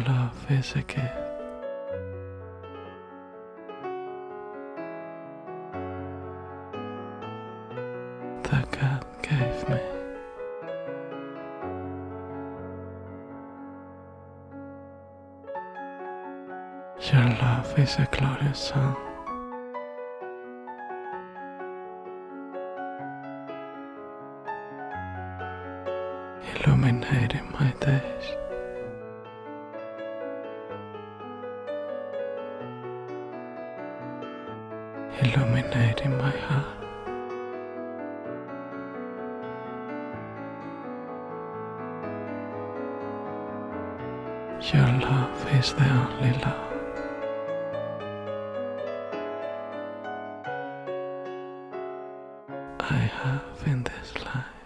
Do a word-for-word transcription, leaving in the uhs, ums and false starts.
love is a gift that God gave me. Your love is a glorious sun, illuminating my days. Illuminating my heart. Your love is the only love I have in this life.